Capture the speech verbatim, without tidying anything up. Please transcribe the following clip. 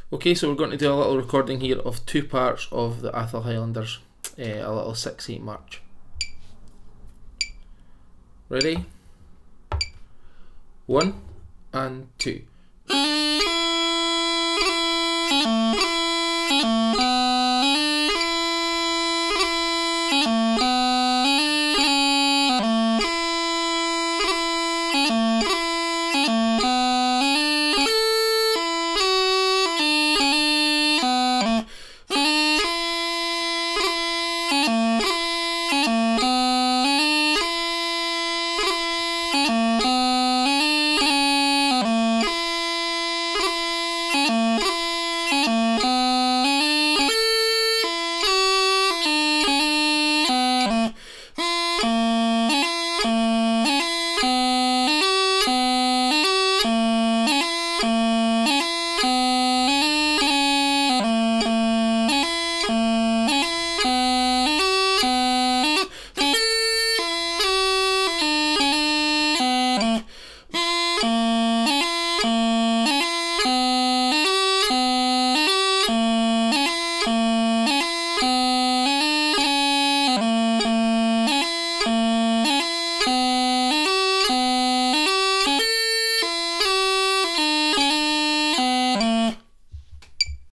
Okay, so we're going to do a little recording here of two parts of the Atholl Highlanders, uh, a little six eight march. Ready? One and two.